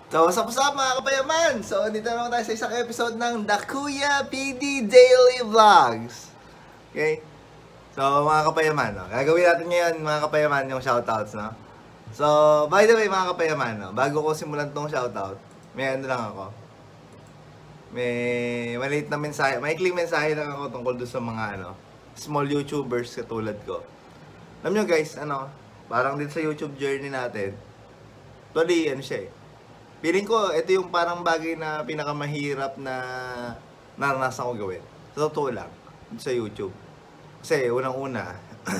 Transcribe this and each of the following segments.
So, what's up mga kapayaman? So, dito naman tayo sa isang episode ng The Kuya PD Daily Vlogs. Okay? So, mga kapayaman, no? Gagawin natin ngayon, mga kapayaman, yung shoutouts, no? So, by the way, mga kapayaman, no? Bago ko simulan tong shoutout, may ano lang ako. May maliit na mensahe, maikling mensahe lang ako tungkol doon sa mga, small YouTubers katulad ko. Alam nyo guys, parang dito sa YouTube journey natin, actually, siya eh. Feeling ko, ito yung parang bagay na pinakamahirap na naranasan ko gawin. Sa totoo lang, sa YouTube. Kasi, unang-una,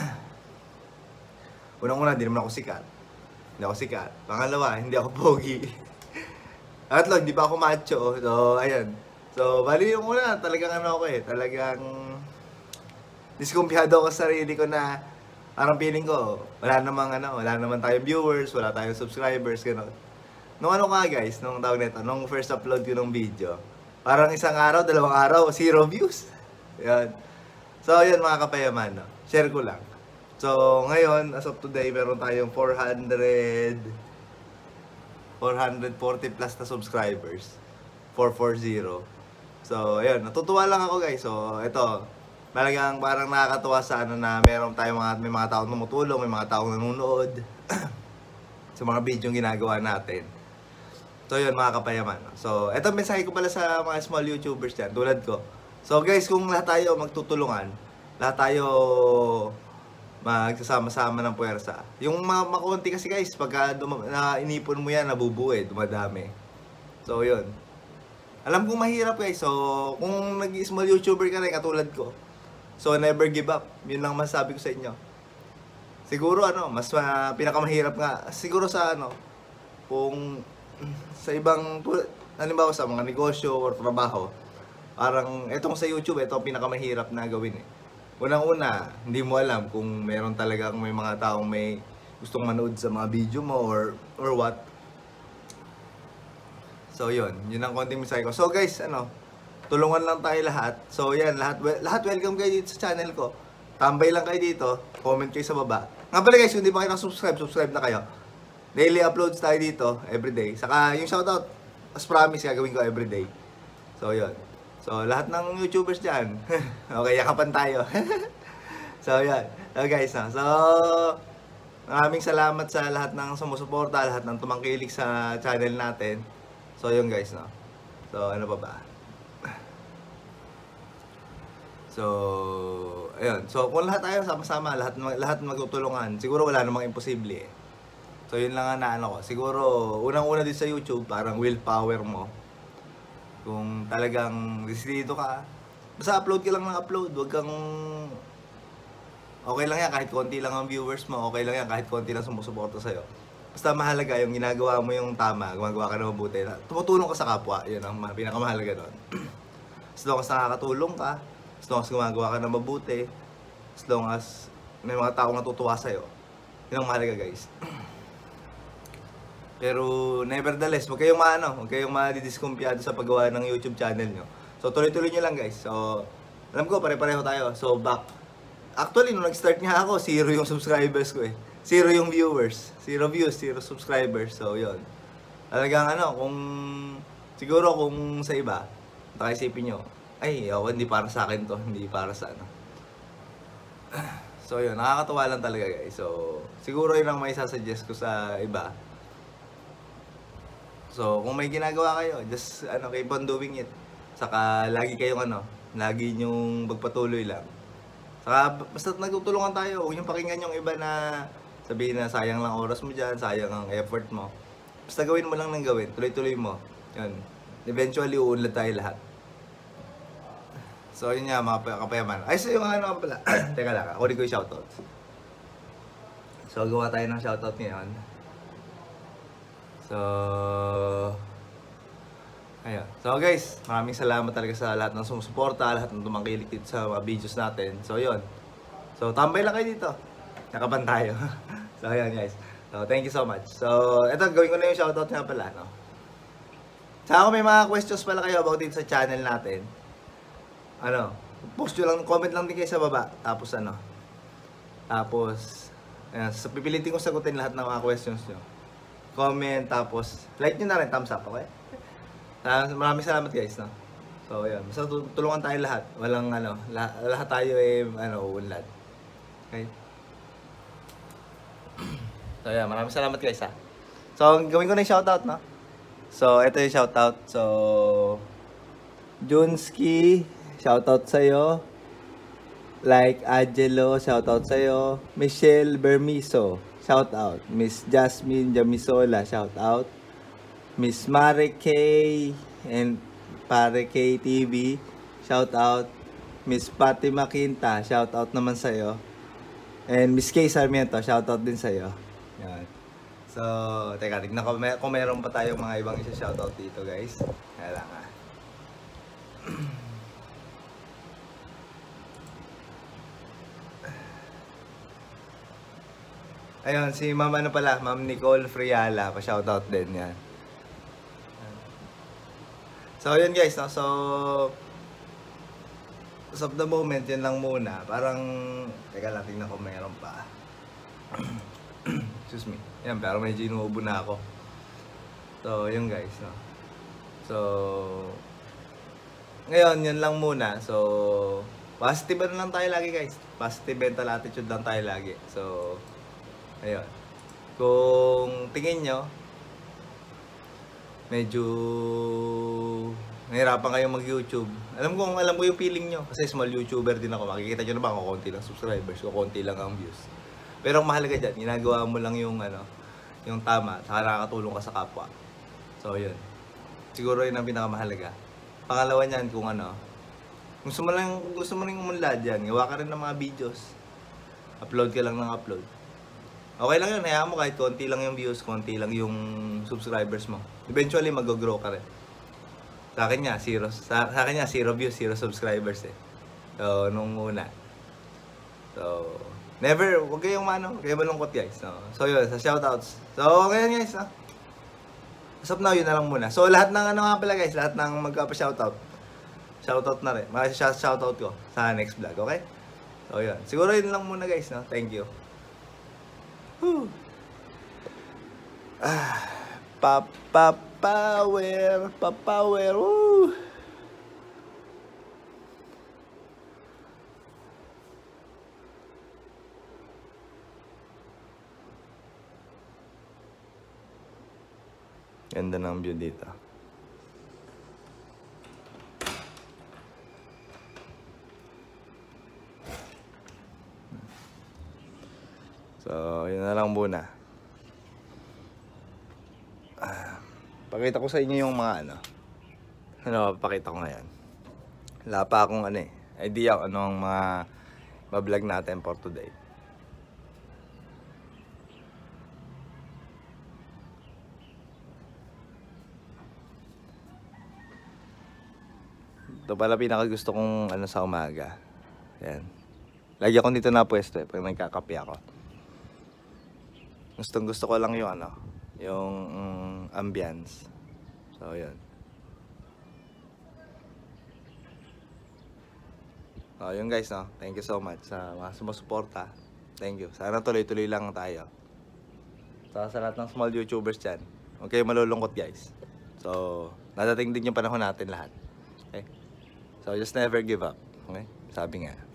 hindi naman ako sikat. Pangalawa, hindi ako pogi. At lang, hindi pa ako macho. So, ayan. So, bali yung una, talagang talagang diskumpiyado ako sa sarili ko na parang feeling ko, wala naman tayong viewers, wala tayong subscribers, gano'n. Nung guys, nung tawag nito, nung first upload ko ng video, parang isang araw, dalawang araw, 0 views. Yan. So, yun mga kapayaman, no? Share ko lang. So, ngayon, as of today, meron tayong 440 plus na subscribers. 440. So, ayun, natutuwa lang ako guys. So, ito, talagang parang nakakatuwa sa na meron tayong may mga taong tumutulong, may mga taong nanonood sa mga video yung ginagawa natin. So yun mga kapayaman. So eto mensahe ko pala sa mga small YouTubers dyan, tulad ko. So guys, kung lahat tayo magtutulungan, lahat tayo magsasama-sama ng puwersa. Yung makunti kasi guys, pagka inipon mo yan, nabubuhay, dumadami. So yun. Alam kong mahirap guys. So kung nag-small YouTuber ka rin katulad ko, so never give up. Yun lang masasabi ko sa inyo. Siguro mas pinakamahirap nga siguro sa kung sa ibang, halimbawa sa mga negosyo or trabaho, parang etong sa YouTube, ito ang pinakamahirap na gawin eh. Unang-una, hindi mo alam kung meron talagang may mga taong may gustong manood sa mga video mo or what. So yun ang konting mensahe ko. So guys, tulungan lang tayo lahat. So yan, lahat welcome kayo dito sa channel ko. Tambay lang kayo dito, comment kayo sa baba. Nga pala guys, kung hindi pa kayo subscribe na kayo. Daily uploads tayo dito, everyday. Saka yung shoutout, as promise, gagawin ko everyday. So, yun. So, lahat ng YouTubers dyan. Okay, yakapan tayo. So, yun. So, guys, so, maraming salamat sa lahat ng sumusuporta, lahat ng tumangkilik sa channel natin. So, yun guys, no. So, ano pa ba? So, ayun. So, kung lahat tayo sama-sama, lahat magtutulungan, siguro wala namang imposible eh. So, yun lang na ko. Siguro, unang-una din sa YouTube, parang willpower mo. Kung talagang desidido ka, basta upload ka lang ng upload. Huwag kang... Okay lang yan, kahit konti lang ang viewers mo. Okay lang yan, kahit konti lang sumusuporta sa'yo. Basta mahalaga yung ginagawa mo yung tama, gumagawa ka na mabuti. Tumutulong ka sa kapwa, yun ang pinakamahalaga doon. As long as nakakatulong ka, as long as gumagawa ka na mabuti, as long as may mga taong natutuwa sa'yo, yun ang mahalaga guys. Pero nevertheless, huwag kayong madidiskumpiyado sa paggawa ng YouTube channel nyo. So tuloy-tuloy nyo lang guys. So alam ko pare-pareho tayo. So actually nung nag-start nga ako, 0 yung subscribers ko eh. 0 yung viewers, 0 views, 0 subscribers. So yun. Talagang siguro kung sa iba, nakaisipin nyo, ay ako hindi para sa akin to, hindi para sa So yun, nakakatuwa lang talaga guys. So siguro yun ang may sasuggest ko sa iba. So, kung may ginagawa kayo, just keep on doing it. Saka lagi kayong lagi nyong magpatuloy lang. Saka basta nagtutulungan tayo, huwag yung pakinggan yung iba na sabihin na sayang lang oras mo dyan, sayang ang effort mo. Basta gawin mo lang ng gawin, tuloy-tuloy mo. Yun. Eventually, uunlad tayo lahat. So, yun nga mga kapayaman. Ay, so yung pala. Teka lang, ako rin ko yung shoutout. So, gawa tayo ng shoutout ngayon. So, ayun. So guys, maraming salamat talaga sa lahat ng sumusuporta, lahat ng tumangkilik dito sa mga videos natin. So yun. So tambay lang kayo dito. Nakaban tayo. So ayun guys. So thank you so much. So eto, gawin ko na yung shoutout nga pala, no. Saka kung may mga questions pala kayo about dito sa channel natin, post nyo lang, comment lang din kayo sa baba. Tapos Tapos, ayan, so pipilitin ko sagutin lahat ng mga questions nyo. comment, tapos like nyo na rin, thumbs up, okay? Maraming salamat guys, no? So, yun. Basta tulungan tayo lahat. Walang, lahat tayo uunlad. Okay? So, yan. Maraming salamat guys, ha? So, gawin ko na yung shoutout, no? So, ito yung shoutout. So, Junski, shoutout sa'yo. Like Angelo, shoutout sa'yo. Michelle Bermiso, shoutout. Miss Jasmine Jamisola, shoutout. Miss Mare K and Pare K TV, shoutout. Miss Patty Makinta, shoutout naman sa'yo. And Miss K Sarmiento, shoutout din sa'yo. Yan. So, teka, tignan ko kung meron pa tayong mga ibang isa-shoutout dito guys. Kaya lang ha. Ayun, si Ma'am Ma'am Nicole Friala, pa-shoutout din yan. So, yun guys, no? So, as of the moment, yun lang muna. Parang, teka lang, tingnan ko mayroon pa. Excuse me. Yan, pero medyo inuubo na ako. So, yun guys, no? So, ngayon, yun lang muna. So, positive na lang tayo lagi guys. Positive mental attitude lang tayo lagi. So, ayun. Kung tingin nyo, medyo nahirapan kayong mag-YouTube. Alam ko yung feeling nyo. Kasi small YouTuber din ako. Makikita nyo naman kung konti lang subscribers, kung konti lang ang views. Pero ang mahalaga dyan, ginagawa mo lang yung yung tama, saka nakakatulong ka sa kapwa. So, yun. Siguro yun ang pinakamahalaga. Pangalawa niyan, kung gusto mo lang umunlad dyan, gawa ka rin ng mga videos. Upload ka lang ng upload. Okay lang yun, hayaan mo kahit konti lang yung views, konti lang yung subscribers mo. Eventually, mag-grow ka rin. Sa akin nga, zero views, 0 subscribers eh. So, nung una. So, huwag kayong malungkot guys. So, yun, sa shoutouts. So, ngayon guys, as of now, yun na lang muna. So, lahat ng nga pala guys, lahat ng magpa-shoutout. Shoutout na rin. Shoutout ko sa next vlog, okay? So, yun. Siguro yun lang muna guys, no? Thank you. Whew. Power. Woo. Ganda ng view dito. So, yun na lang muna. Pakita ko sa inyo yung mga pakita ko ngayon. Wala pa akong idea kung ang mga bablog natin for today. Ito pala pinakagusto kong sa umaga. Yan. Lagi akong dito na pwesto pag nagkakape ako. Gusto ko lang yung yung ambience. So, yun. So, yun guys, no? Thank you so much sa mga sumusuporta. Thank you. Sana tuloy-tuloy lang tayo. So, sa lahat ng small YouTubers dyan, huwag kayong malulungkot guys. So, nadating din yung panahon natin lahat. Okay? So, just never give up. Okay? Sabi nga.